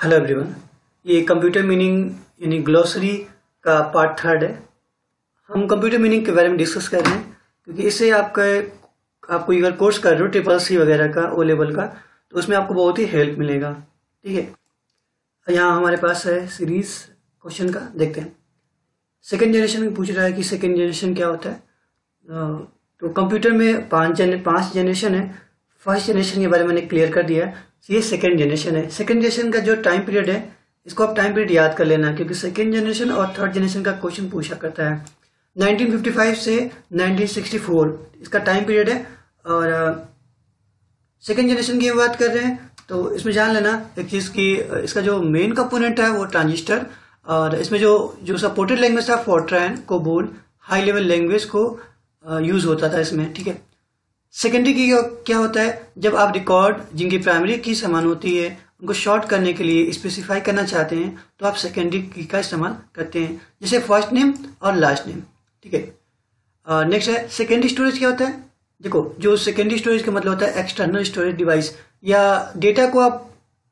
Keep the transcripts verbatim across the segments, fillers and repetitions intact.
Hello everyone, ये computer meaning यानी glossary का पार्ट थर्ड है। हम कंप्यूटर मीनिंग के बारे में डिस्कस कर रहे हैं क्योंकि इससे आपका आपको अगर कोर्स कर रहे हो ट्रिपल सी वगैरह का ओ लेवल का, तो उसमें आपको बहुत ही हेल्प मिलेगा। ठीक है, यहाँ हमारे पास है सीरीज क्वेश्चन का, देखते हैं। सेकेंड जनरेशन में पूछ रहा है कि सेकेंड जनरेशन क्या होता है। तो कंप्यूटर में पांच जन पांच जनरेशन है। फर्स्ट जनरेशन के बारे में मैंने क्लियर कर दिया है। ये सेकेंड जनरेशन है। सेकेंड जनरेशन का जो टाइम पीरियड है, इसको आप टाइम पीरियड याद कर लेना, क्योंकि सेकेंड जनरेशन और थर्ड जनरेशन का क्वेश्चन पूछा करता है। नाइनटीन फिफ्टी फाइव से नाइनटीन सिक्सटी फोर इसका टाइम पीरियड है। और सेकेंड जनरेशन की बात कर रहे हैं तो इसमें जान लेना एक चीज की, इसका जो मेन कंपोनेंट है वो ट्रांजिस्टर, और इसमें जो जो सपोर्टेड लैंग्वेज था Fortran, COBOL, high level language को यूज होता था इसमें। ठीक है, सेकेंडरी की क्या होता है, जब आप रिकॉर्ड जिनकी प्राइमरी की समान होती है उनको शॉर्ट करने के लिए स्पेसिफाई करना चाहते हैं तो आप सेकेंडरी की का इस्तेमाल करते हैं, जैसे फर्स्ट नेम और लास्ट नेम। ठीक है, नेक्स्ट है सेकेंडरी स्टोरेज। क्या होता है, देखो जो सेकेंडरी स्टोरेज का मतलब होता है एक्सटर्नल स्टोरेज डिवाइस, या डेटा को आप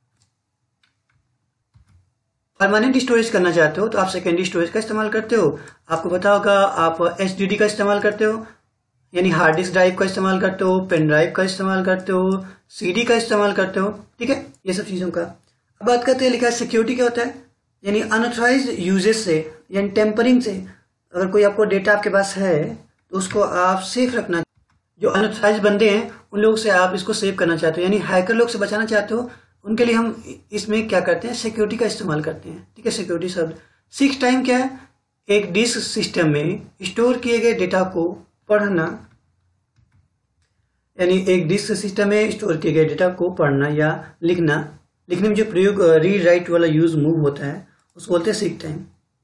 परमानेंट स्टोरेज करना चाहते हो तो आप सेकेंडरी स्टोरेज का इस्तेमाल करते हो। आपको पता होगा आप एच डी डी का इस्तेमाल करते हो, यानी हार्ड डिस्क ड्राइव का इस्तेमाल करते हो, पेन ड्राइव का इस्तेमाल करते हो, सीडी का इस्तेमाल करते हो। ठीक है, ये सब चीजों का। अब बात करते हैं लिखा है सिक्योरिटी क्या होता है, यानी अनऑथराइज्ड यूजेज से यानी टेम्परिंग से अगर कोई आपको डेटा आपके पास है तो उसको आप सेफ रखना। जो अनऑथराइज्ड बंदे हैं उन लोगों से आप इसको सेव करना चाहते हो, यानी हैकर लोग से बचाना चाहते हो, उनके लिए हम इसमें क्या करते हैं, सिक्योरिटी का इस्तेमाल करते हैं। ठीक है, सिक्योरिटी शब्द। सिक्स टाइम क्या है, एक डिस्क सिस्टम में स्टोर किए गए डेटा को पढ़ना, यानी एक डिस्क सिस्टम में स्टोर किए गए डेटा को पढ़ना या लिखना। लिखने में जो प्रयोग रीड राइट वाला यूज मूव होता है उसको बोलते हैं सीक टाइम।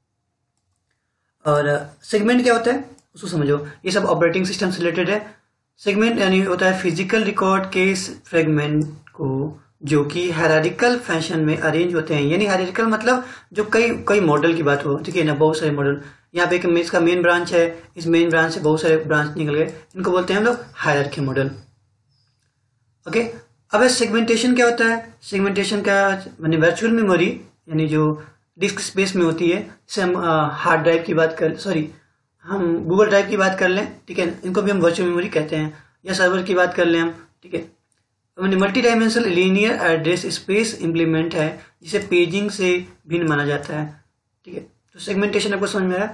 और सेगमेंट क्या होता है उसको समझो, ये सब ऑपरेटिंग सिस्टम से रिलेटेड है। सेगमेंट यानी होता है फिजिकल रिकॉर्ड के फ्रेगमेंट को जो कि हायरार्किकल फैशन में अरेंज होते हैं, यानी हायरार्किकल मतलब जो कई कई मॉडल की बात हो। ठीक है ना, बहुत सारे मॉडल। यहाँ पे एक इसका मेन ब्रांच है, इस मेन ब्रांच से बहुत सारे ब्रांच निकल गए, इनको बोलते हैं हम लोग हायरार्की मॉडल। ओके, अब सेगमेंटेशन क्या होता है। सेगमेंटेशन का माने वर्चुअल मेमोरी, यानी जो डिस्क स्पेस में होती है, जैसे हम हार्ड ड्राइव की बात कर सॉरी हम गूगल ड्राइव की बात कर लें। ठीक है, इनको भी हम वर्चुअल मेमोरी कहते हैं, या सर्वर की बात कर लें हम। ठीक है, multi dimensional linear address space implement है जिसे पेजिंग से भिन्न माना जाता है। ठीक है, तो सेगमेंटेशन आपको समझ में आया।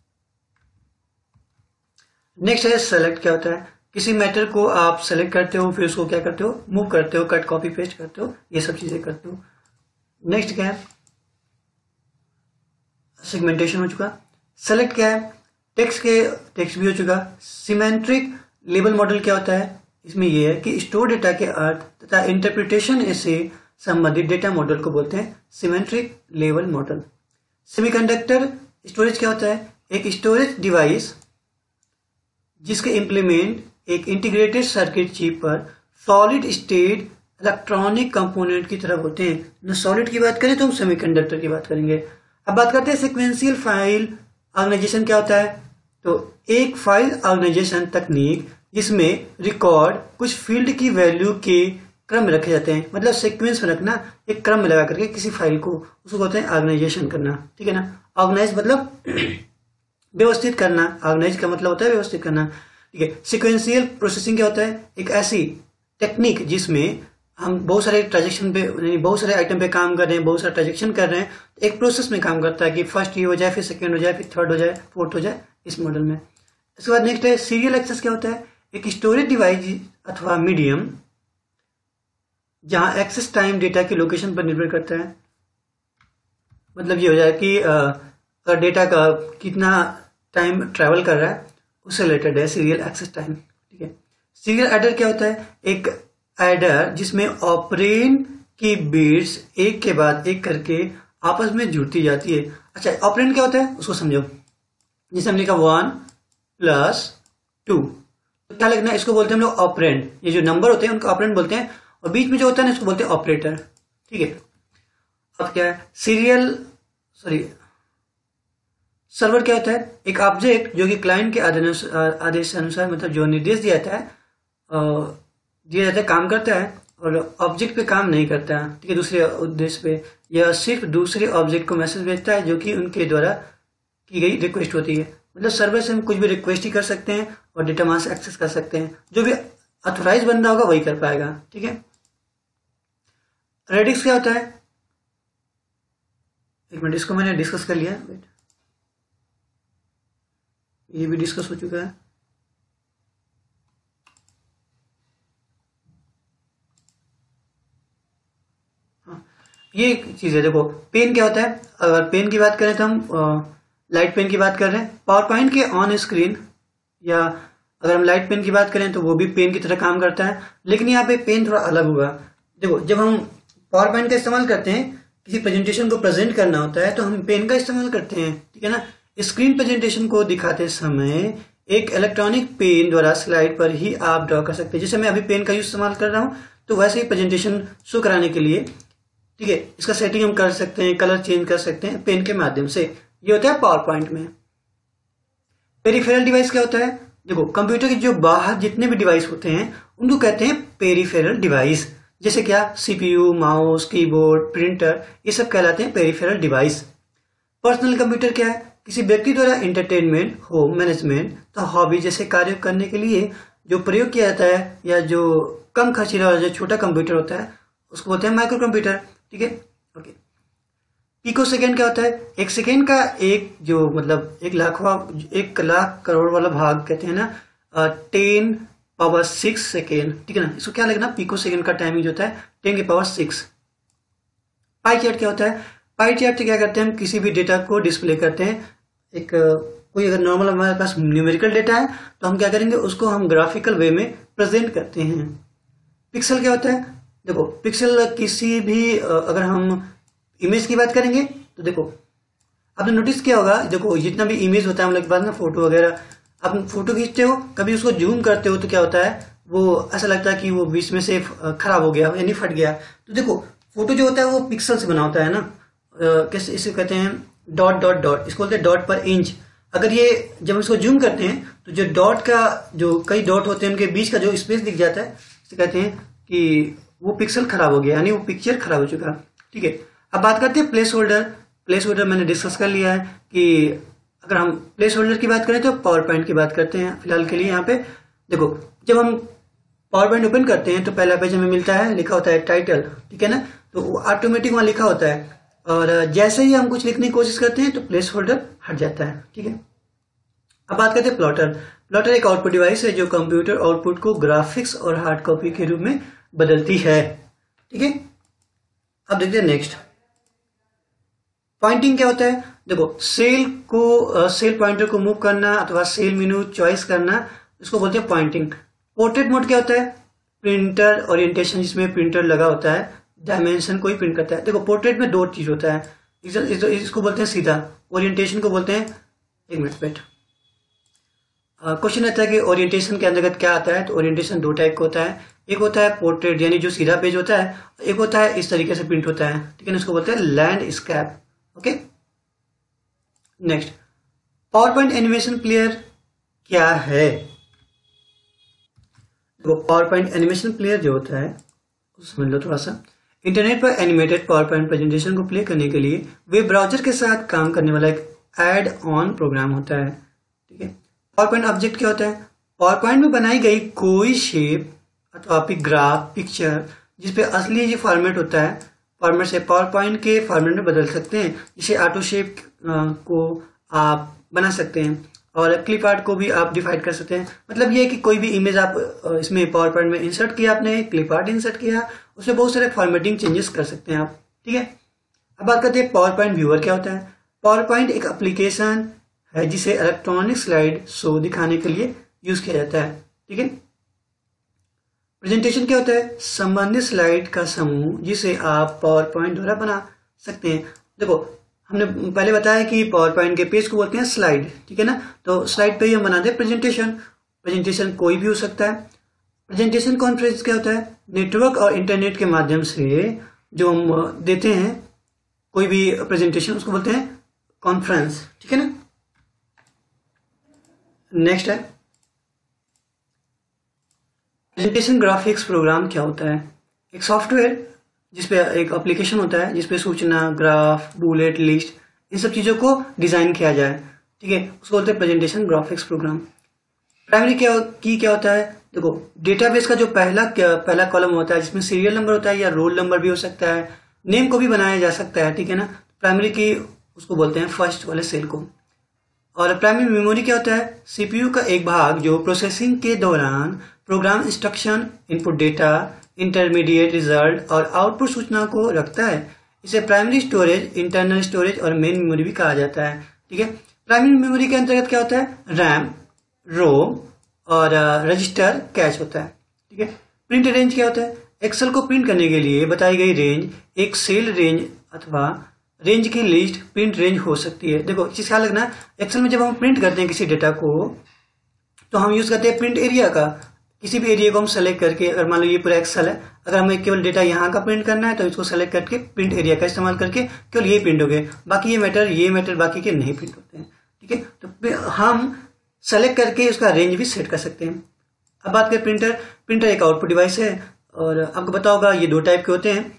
नेक्स्ट है सेलेक्ट। क्या होता है, किसी मैटर को आप सेलेक्ट करते हो, फिर उसको क्या करते हो, मूव करते हो, कट कॉपी पेस्ट करते हो, ये सब चीजें करते हो। नेक्स्ट क्या है, सेगमेंटेशन हो चुका। सेलेक्ट क्या है, टेक्स्ट के टेक्स्ट भी हो चुका। सिमेट्रिक लेबल मॉडल क्या होता है, इसमें यह है कि स्टोर डेटा के अर्थ तथा इंटरप्रिटेशन से संबंधित डेटा मॉडल को बोलते हैं symmetric level model. Semiconductor storage क्या होता है, एक स्टोरेज डिवाइस जिसके इंप्लीमेंट एक इंटीग्रेटेड सर्किट चिप पर सॉलिड स्टेट इलेक्ट्रॉनिक कंपोनेंट की तरह होते हैं। न सॉलिड की बात करें तो हम सेमीकंडक्टर की बात करेंगे। अब बात करते हैं सीक्वेंशियल फाइल ऑर्गेनाइजेशन क्या होता है। तो एक फाइल ऑर्गेनाइजेशन तकनीक जिसमें रिकॉर्ड कुछ फील्ड की वैल्यू के क्रम में रखे जाते हैं, मतलब सीक्वेंस में रखना, एक क्रम में लगा करके किसी फाइल को, उसको बोलते हैं ऑर्गेनाइजेशन करना। ठीक है ना, ऑर्गेनाइज मतलब व्यवस्थित करना, ऑर्गेनाइज का मतलब होता है व्यवस्थित करना। ठीक है, सीक्वेंशियल प्रोसेसिंग क्या होता है, एक ऐसी टेक्निक जिसमें हम बहुत सारे ट्रांजेक्शन पे यानी बहुत सारे आइटम पे काम कर रहे हैं, बहुत सारे ट्रांजेक्शन कर रहे हैं, तो एक प्रोसेस में काम करता है कि फर्स्ट ये हो जाए, फिर सेकेंड हो जाए, फिर थर्ड हो जाए, फोर्थ हो जाए, इस मॉडल में। इसके बाद नेक्स्ट है सीरियल एक्सेस। क्या होता है, एक स्टोरेज डिवाइस अथवा मीडियम जहां एक्सेस टाइम डेटा की लोकेशन पर निर्भर करता है। मतलब ये हो जाए कि अगर डेटा का कितना टाइम ट्रैवल कर रहा है उससे रिलेटेड है सीरियल एक्सेस टाइम। ठीक है, सीरियल एडर क्या होता है, एक एडर जिसमें ऑपरेंड की बिट्स एक के बाद एक करके आपस में जुड़ती जाती है। अच्छा, ऑपरेंड क्या होता है उसको समझो। जैसे हमने लिखा वन प्लस टू, तो क्या लिखना है, इसको बोलते हैं हम लोग ऑपरेंड। ये जो नंबर होते हैं उनको ऑपरेंड बोलते हैं, और बीच में जो होता है ना इसको बोलते हैं ऑपरेटर। ठीक है, अब क्या है सीरियल सॉरी सर्वर क्या होता है, एक ऑब्जेक्ट जो कि क्लाइंट के आदेश अनुसार मतलब जो निर्देश दिया जाता है दिया जाता है काम करता है, और ऑब्जेक्ट पे काम नहीं करता, ठीक है, दूसरे उद्देश्य पे। यह सिर्फ दूसरे ऑब्जेक्ट को मैसेज भेजता है जो कि उनके द्वारा की गई रिक्वेस्ट होती है। मतलब सर्वर से हम कुछ भी रिक्वेस्ट ही कर सकते हैं और डेटा वहां से एक्सेस कर सकते हैं। जो भी ऑथोराइज बंदा होगा वही कर पाएगा, ठीक है। रेडिक्स क्या होता है, एक मिनट, इसको मैंने डिस्कस कर लिया, वेट, ये भी डिस्कस हो चुका है। हाँ, ये चीज है, देखो पेन क्या होता है। अगर पेन की बात करें तो हम लाइट पेन की बात कर रहे हैं। पावर पॉइंट के ऑन स्क्रीन, या अगर हम लाइट पेन की बात करें तो वो भी पेन की तरह काम करता है, लेकिन यहाँ पे पेन थोड़ा अलग होगा। देखो जब हम पावर पॉइंट का इस्तेमाल करते हैं, किसी प्रेजेंटेशन को प्रेजेंट करना होता है, तो हम पेन का इस्तेमाल करते हैं, ठीक है ना। स्क्रीन प्रेजेंटेशन को दिखाते समय एक इलेक्ट्रॉनिक पेन द्वारा स्लाइड पर ही आप ड्रॉ कर सकते हैं। जैसे मैं अभी पेन का यूज इस्तेमाल कर रहा हूँ, तो वैसे ही प्रेजेंटेशन शो कराने के लिए, ठीक है, इसका सेटिंग हम कर सकते हैं, कलर चेंज कर सकते हैं पेन के माध्यम से। ये होता है पावर पॉइंट में। पेरिफेरल डिवाइस क्या होता है, देखो कंप्यूटर के जो बाहर जितने भी डिवाइस होते हैं उनको कहते हैं पेरिफेरल डिवाइस। जैसे क्या, सीपीयू, माउस, कीबोर्ड, प्रिंटर, ये सब कहलाते हैं पेरिफेरल डिवाइस। पर्सनल कंप्यूटर क्या है, किसी व्यक्ति द्वारा एंटरटेनमेंट, होम मैनेजमेंट, तो हॉबी जैसे कार्य करने के लिए जो प्रयोग किया जाता है, या जो कम खर्चीला और जो छोटा कंप्यूटर होता है उसको बोलते हैं माइक्रो कंप्यूटर, ठीक है। ओके, पिको सेकेंड क्या होता है, एक सेकेंड का एक जो मतलब एक लाखवा एक लाख करोड़ वाला भाग कहते हैं ना, टेन पावर सिक्स सेकेंड, ठीक है ना। इसको क्या लिखना, पिको सेकेंड का टाइमिंग जो होता है टेन की पावर सिक्स। पाई चार्ट क्या होता है, पाई चार्ट से क्या करते हैं, हम किसी भी डेटा को डिस्प्ले करते हैं। एक कोई अगर नॉर्मल हमारे पास न्यूमेरिकल डेटा है तो हम क्या करेंगे, उसको हम ग्राफिकल वे में प्रेजेंट करते हैं। पिक्सल क्या होता है, देखो पिक्सल किसी भी अगर हम इमेज की बात करेंगे तो देखो आपने नोटिस किया होगा, देखो जितना भी इमेज होता है हम लोग के पास ना, फोटो वगैरह, आप फोटो खींचते हो, कभी उसको जूम करते हो तो क्या होता है, वो ऐसा लगता है कि वो बीच में से खराब हो गया यानी फट गया। तो देखो फोटो जो होता है वो पिक्सल से बना होता है ना, कैसे इसे कहते हैं डॉट डॉट डॉट, इसको बोलते हैं डॉट पर इंच। अगर ये जब हम इसको जूम करते हैं तो जो डॉट का जो कई डॉट होते हैं उनके बीच का जो स्पेस दिख जाता है, इसे कहते हैं कि वो पिक्सल खराब हो गया, यानी वो पिक्चर खराब हो चुका, ठीक है। अब बात करते हैं प्लेस होल्डर। प्लेस होल्डर मैंने डिस्कस कर लिया है कि अगर हम प्लेस होल्डर की बात करें तो पावर पॉइंट की बात करते हैं फिलहाल के लिए। यहाँ पे देखो जब हम पावर पॉइंट ओपन करते हैं तो पहला पेज हमें मिलता है, लिखा होता है टाइटल, ठीक है ना, तो वो ऑटोमेटिक वहां लिखा होता है, और जैसे ही हम कुछ लिखने की कोशिश करते हैं तो प्लेस होल्डर हट जाता है, ठीक है। अब बात करते हैं प्लॉटर। प्लॉटर एक आउटपुट डिवाइस है जो कंप्यूटर आउटपुट को ग्राफिक्स और हार्ड कॉपी के रूप में बदलती है, ठीक है। अब देखते हैं नेक्स्ट, पॉइंटिंग क्या होता है। देखो सेल को सेल पॉइंटर को मूव करना अथवा सेल मेनू चॉइस करना, इसको बोलते हैं पॉइंटिंग। पोर्ट्रेट मोड क्या होता है, प्रिंटर ओरिएंटेशन, जिसमें प्रिंटर लगा होता है, डायमेंशन को ही प्रिंट करता है। देखो पोर्ट्रेट में दो चीज होता है, इस, इस, इसको बोलते हैं सीधा, ओरिएंटेशन को बोलते हैं, एक मिनट वेट, क्वेश्चन आता है कि ओरिएंटेशन के अंतर्गत क्या आता है। तो ओरिएंटेशन दो टाइप का होता है, एक होता है पोर्ट्रेट यानी जो सीधा पेज होता है, एक होता है इस तरीके से प्रिंट होता है, ठीक है ना, इसको बोलते हैं landscape, okay. Next, PowerPoint animation player क्या है। तो पावर पॉइंट एनिमेशन प्लेयर जो होता है समझ लो थोड़ा सा, इंटरनेट पर एनिमेटेड पावर पॉइंट प्रेजेंटेशन को प्ले करने के लिए वेब ब्राउजर के साथ काम करने वाला एक एड ऑन प्रोग्राम होता है, ठीक है। पावर पॉइंट ऑब्जेक्ट क्या होता है, पावर पॉइंट में बनाई गई कोई शेप अथवा ग्राफ, पिक्चर जिसपे असली जो फॉर्मेट होता है, फॉर्मेट से पावर पॉइंट के फॉर्मेट में बदल सकते हैं। जिसे ऑटो शेप को आप बना सकते हैं और क्लिप आर्ट को भी आप डिफाइन कर सकते हैं। मतलब ये है कि कोई भी इमेज आप इसमें पावर पॉइंट में इंसर्ट किया, आपने क्लिप आर्ट इंसर्ट किया, उसमें बहुत सारे फॉर्मेटिंग चेंजेस कर सकते हैं आप, ठीक है। अब बात करते हैं पावर पॉइंट व्यूअर क्या होता है। पावर पॉइंट एक एप्लीकेशन है जिसे इलेक्ट्रॉनिक स्लाइड शो दिखाने के लिए यूज किया जाता है, ठीक है। प्रेजेंटेशन क्या होता है, संबंधित स्लाइड का समूह जिसे आप पावर पॉइंट द्वारा बना सकते हैं। देखो हमने पहले बताया कि पावर पॉइंट के पेज को बोलते हैं स्लाइड, ठीक है ना, तो स्लाइड पे ही हम बनाते हैं प्रेजेंटेशन। प्रेजेंटेशन कोई भी हो सकता है। प्रेजेंटेशन कॉन्फ्रेंस क्या होता है, नेटवर्क और इंटरनेट के माध्यम से जो हम देते हैं कोई भी प्रेजेंटेशन, उसको बोलते हैं कॉन्फ्रेंस, ठीक है ना। नेक्स्ट है प्रेजेंटेशन ग्राफिक्स प्रोग्राम क्या होता है। एक सॉफ्टवेयर जिसपे एक एप्लीकेशन होता है जिसपे सूचना, ग्राफ, बुलेट, लिस्ट, इन सब चीजों को डिजाइन किया जाए, ठीक है, उसको बोलते हैं प्रेजेंटेशन ग्राफिक्स प्रोग्राम। प्राइमरी क्या की क्या होता है, देखो डेटाबेस का जो पहला पहला कॉलम होता है जिसमें सीरियल नंबर होता है या रोल नंबर भी हो सकता है, नेम को भी बनाया जा सकता है, ठीक है ना। प्राइमरी की उसको बोलते हैं फर्स्ट वाले सेल को। और प्राइमरी मेमोरी क्या होता है, सीपीयू का एक भाग जो प्रोसेसिंग के दौरान program instruction, input data, intermediate result और आउटपुट सूचना को रखता है। इसे प्राइमरी स्टोरेज, इंटरनल स्टोरेज और मेन मेमोरी भी कहा जाता है, ठीक है। प्राइमरी मेमोरी के अंतर्गत क्या होता है, रैम, रोम और रजिस्टर, कैश होता है, ठीक है। प्रिंट रेंज क्या होता है, एक्सेल को प्रिंट करने के लिए बताई गई रेंज एक सेल रेंज अथवा रेंज की लिस्ट प्रिंट रेंज हो सकती है। देखो चीज ख्याल रखना, एक्सेल में जब हम प्रिंट करते हैं किसी डेटा को तो हम यूज करते हैं प्रिंट एरिया का। किसी भी एरिया को हम सेलेक्ट करके, अगर मान लो ये पूरा एक्सेल है, अगर हमें केवल डेटा यहाँ का प्रिंट करना है तो इसको सेलेक्ट करके प्रिंट एरिया का इस्तेमाल करके केवल ये प्रिंट हो गए, बाकी ये मैटर ये मैटर बाकी के नहीं प्रिंट होते हैं, ठीक है। तो हम सेलेक्ट करके उसका रेंज भी सेट कर सकते हैं। अब बात करें प्रिंटर। प्रिंटर एक आउटपुट डिवाइस है और आपको पता होगा ये दो टाइप के होते हैं,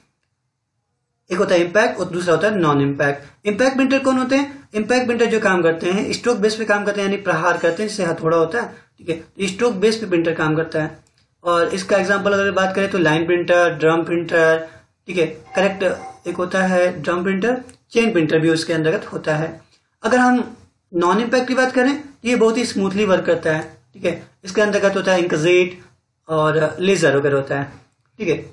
एक होता है इम्पैक्ट और दूसरा होता है नॉन इम्पैक्ट। इम्पैक्ट प्रिंटर कौन होते हैं, इम्पैक्ट प्रिंटर जो काम करते हैं स्ट्रोक बेस पे काम करते हैं, यानी प्रहार करते हैं, जैसे हथौड़ा होता है, ठीक है, तो स्ट्रोक बेस पे प्रिंटर काम करता है। और इसका एग्जांपल अगर बात करें तो लाइन प्रिंटर, ड्रम प्रिंटर, ठीक है, करेक्ट एक होता है ड्रम प्रिंटर, चेन प्रिंटर भी उसके अंतर्गत होता है। अगर हम नॉन इम्पैक्ट की बात करें तो ये बहुत ही स्मूथली वर्क करता है, ठीक है, इसके अंतर्गत होता है इंकजेट और लेजर वगैरह होता है, ठीक है।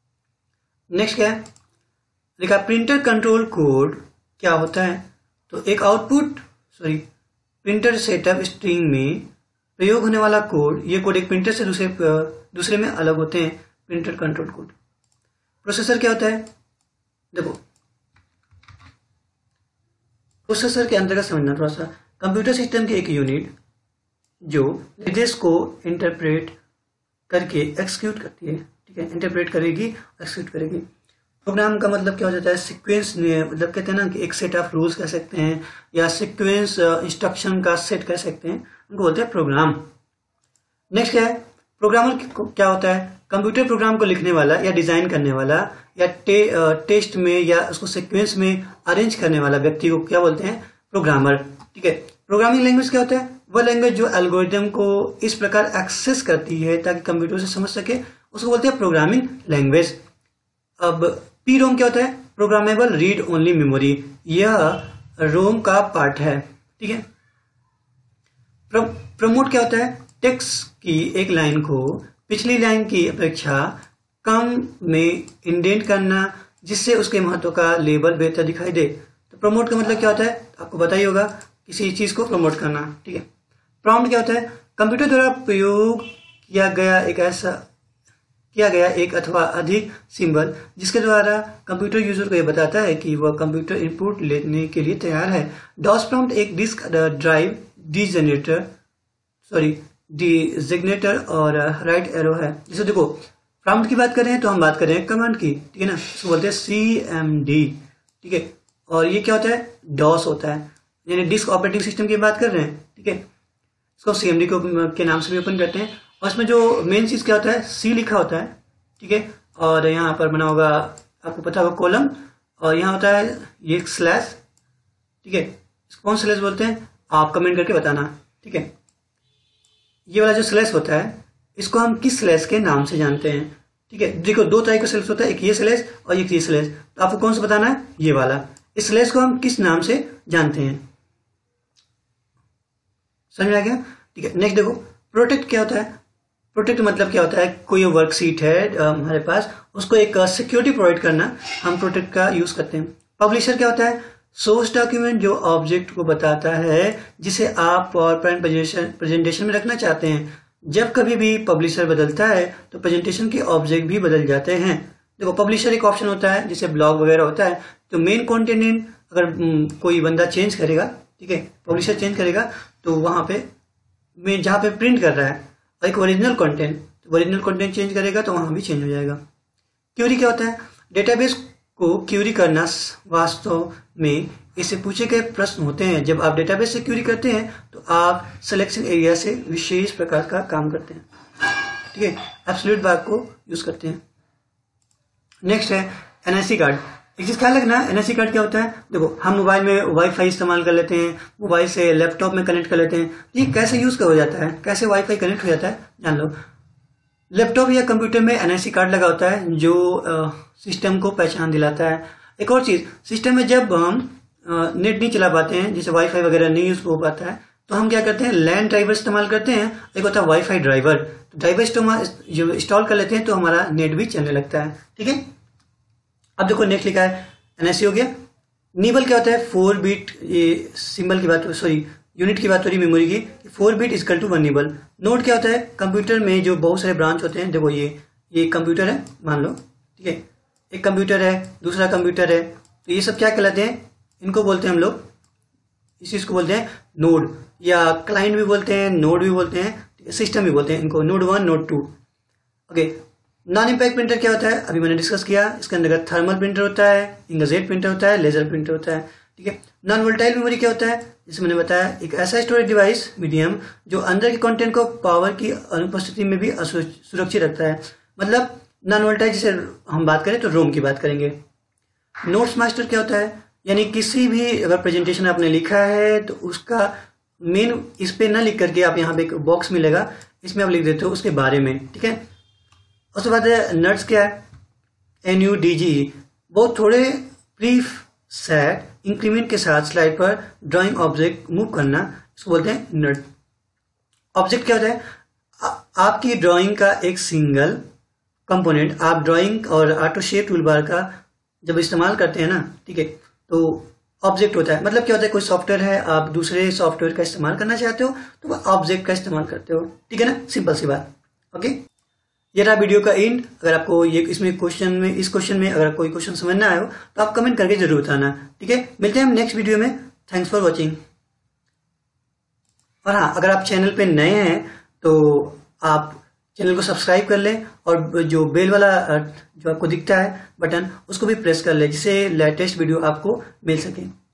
नेक्स्ट क्या है, देखा प्रिंटर कंट्रोल कोड क्या होता है, तो एक output sorry printer setup string में प्रयोग होने वाला कोड, ये कोड एक प्रिंटर से दूसरे दूसरे में अलग होते हैं, प्रिंटर कंट्रोल कोड। प्रोसेसर क्या होता है, देखो प्रोसेसर के अंतर्गत समझना थोड़ा सा, कंप्यूटर सिस्टम की एक यूनिट जो निर्देश को इंटरप्रेट करके एक्सिक्यूट करती है, ठीक है, इंटरप्रेट करेगी, एक्सिक्यूट करेगी। प्रोग्राम का मतलब क्या हो जाता है, सीक्वेंस, मतलब कहते हैं ना कि एक सेट ऑफ रूल्स कह सकते हैं या सीक्वेंस इंस्ट्रक्शन का सेट कह सकते हैं, उनको बोलते हैं प्रोग्राम। नेक्स्ट क्या है, प्रोग्रामर क्या होता है, कंप्यूटर प्रोग्राम को लिखने वाला या डिजाइन करने वाला या टे, टेस्ट में या उसको सीक्वेंस में अरेंज करने वाला व्यक्ति को क्या बोलते हैं, प्रोग्रामर, ठीक है। प्रोग्रामिंग लैंग्वेज क्या होता है, वह लैंग्वेज जो एल्गोरिथम को इस प्रकार एक्सेस करती है ताकि कंप्यूटर से समझ सके, उसको बोलते हैं प्रोग्रामिंग लैंग्वेज। अब पी रोम क्या होता है, प्रोग्रामेबल रीड ओनली मेमोरी, यह रोम का पार्ट है, ठीक है। प्रमोट क्या होता है, टेक्स्ट की एक लाइन को पिछली लाइन की अपेक्षा कम में इंडेंट करना जिससे उसके महत्व का लेबल बेहतर दिखाई दे। तो प्रमोट का मतलब क्या होता है, आपको पता ही होगा, किसी चीज को प्रमोट करना, ठीक है। प्रॉम्प्ट क्या होता है, कंप्यूटर द्वारा प्रयोग किया गया एक ऐसा किया गया एक अथवा अधिक सिंबल जिसके द्वारा कंप्यूटर यूजर को यह बताता है कि वह कंप्यूटर इनपुट लेने के लिए तैयार है। डॉस प्रॉम्प्ट एक disk drive degenerator sorry designator और राइट एरो है। जैसे देखो प्रॉम्प्ट की बात करें तो हम बात करें कमांड की, ठीक है ना, इसको बोलते हैं सी एम डी, ठीक है। और ये क्या होता है, डॉस होता है, यानी डिस्क ऑपरेटिंग सिस्टम की बात कर रहे हैं, ठीक है। इसको सी एम डी के नाम से भी ओपन करते हैं। और इसमें जो मेन चीज क्या होता है, सी लिखा होता है, ठीक है, और यहाँ पर बना होगा आपको पता होगा कॉलम, और यहाँ होता है ये स्लैश, ठीक है। इसको कौन स्लैश बोलते हैं आप कमेंट करके बताना, ठीक है। ये वाला जो स्लैश होता है इसको हम किस स्लैश के नाम से जानते हैं, ठीक है। देखो दो तरह का स्लैश होता है, एक ये स्लैश और एक ये स्लैश, तो आपको कौन सा बताना है, ये वाला। इस स्लैश को हम किस नाम से जानते हैं, समझ में आ गया, ठीक है। नेक्स्ट देखो प्रोटेक्ट क्या होता है, प्रोटेक्ट मतलब क्या होता है, कोई वर्कशीट है हमारे पास, उसको एक सिक्योरिटी प्रोवाइड करना, हम प्रोटेक्ट का यूज करते हैं। पब्लिशर क्या होता है, सोर्स डॉक्यूमेंट जो ऑब्जेक्ट को बताता है जिसे आप पावर पॉइंट प्रेजेंटेशन में रखना चाहते हैं। जब कभी भी पब्लिशर बदलता है तो प्रेजेंटेशन के ऑब्जेक्ट भी बदल जाते हैं। देखो पब्लिशर एक ऑप्शन होता है जैसे ब्लॉग वगैरह होता है, तो मेन कंटेंट अगर कोई बंदा चेंज करेगा, ठीक है, पब्लिशर चेंज करेगा तो वहां पे मैं जहां पे प्रिंट कर रहा है एक ओरिजिनल कंटेंट, तो ओरिजिनल कंटेंट चेंज करेगा तो वहां भी चेंज हो जाएगा। क्यूरी क्या होता है, डेटाबेस को क्यूरी करना वास्तव में इससे पूछे गए प्रश्न होते हैं। जब आप डेटाबेस से क्यूरी करते हैं तो आप सिलेक्शन एरिया से विशेष प्रकार का काम करते हैं, ठीक है, एब्सोल्यूट भाग को यूज करते हैं। नेक्स्ट है एनआईसी कार्ड। एक चीज ख्याल रखना, एनआईसी कार्ड क्या होता है, देखो हम मोबाइल में वाईफाई इस्तेमाल कर लेते हैं, मोबाइल से लैपटॉप में कनेक्ट कर लेते हैं, ये कैसे यूज हो जाता है, कैसे वाईफाई कनेक्ट हो जाता है जान लो। लैपटॉप या कंप्यूटर में एनआईसी कार्ड लगा होता है जो सिस्टम को पहचान दिलाता है। एक और चीज, सिस्टम में जब हम नेट नहीं चला पाते हैं, जैसे वाईफाई वगैरह नहीं यूज हो पाता है, तो हम क्या करते हैं, लैन ड्राइवर इस्तेमाल करते हैं। एक होता है वाईफाई ड्राइवर, तो ड्राइवर जो इंस्टॉल कर लेते हैं तो हमारा नेट भी चलने लगता है। ठीक है, अब देखो नेक्स्ट लिखा है एनआईसी हो गया। निबल क्या होता है, फोर बिट, ये सिंबल की बात, सॉरी यूनिट की बात हो रही मेमोरी की, four bit equal to one nibble. Node क्या होता है, कंप्यूटर में जो बहुत सारे ब्रांच होते हैं, देखो ये ये कंप्यूटर है मान लो, ठीक है, एक कंप्यूटर है, दूसरा कंप्यूटर है, तो ये सब क्या कहलाते हैं, इनको बोलते हैं हम लोग, इस चीज को बोलते हैं नोड, या क्लाइंट भी बोलते हैं, नोड भी बोलते हैं, सिस्टम भी बोलते हैं इनको, node one node two. Okay, non impact printer क्या होता है, अभी मैंने डिस्कस किया, इसके अंदर थर्मल प्रिंटर होता है, इंकजेट प्रिंटर होता है, लेजर प्रिंटर होता है। ठीक है, नॉन वोल्टाइल मेमोरी क्या होता है, जैसे मैंने बताया, एक ऐसा स्टोरेज डिवाइस मीडियम जो अंदर के कंटेंट को पावर की अनुपस्थिति में भी सुरक्षित रखता है। मतलब नॉन वोल्टाइल, जैसे हम बात करें तो रोम की बात करेंगे। नोट्स मास्टर क्या होता है, यानी किसी भी अगर प्रेजेंटेशन आपने लिखा है तो उसका मेन इस पे ना लिख करके आप यहाँ पे एक बॉक्स मिलेगा, इसमें आप लिख देते हो उसके बारे में। ठीक है, उसके बाद नट्स क्या है, एन यू डी जी, बहुत थोड़े प्रीफ सेट इंक्रीमेंट के साथ स्लाइड पर ड्राइंग ऑब्जेक्ट मूव करना, इसको बोलते हैं नट। ऑब्जेक्ट क्या होता है, आ, आपकी ड्राइंग का एक सिंगल कंपोनेंट, आप ड्राइंग और ऑटो शेप टूल बार का जब इस्तेमाल करते हैं ना, ठीक है, तो ऑब्जेक्ट होता है। मतलब क्या होता है, कोई सॉफ्टवेयर है, आप दूसरे सॉफ्टवेयर का इस्तेमाल करना चाहते हो तो वह ऑब्जेक्ट का इस्तेमाल करते हो। ठीक है ना, सिंपल सी बात। ओके, ये रहा वीडियो का एंड। अगर आपको ये इसमें क्वेश्चन में इस क्वेश्चन में अगर कोई क्वेश्चन समझ ना आए हो तो आप कमेंट करके जरूर बताना। ठीक है, मिलते हैं हम नेक्स्ट वीडियो में। Thanks for watching. और हाँ, अगर आप चैनल पे नए हैं तो आप चैनल को सब्सक्राइब कर लें और जो बेल वाला जो आपको दिखता है बटन, उसको भी प्रेस कर लें, जिससे लेटेस्ट वीडियो आपको मिल सके।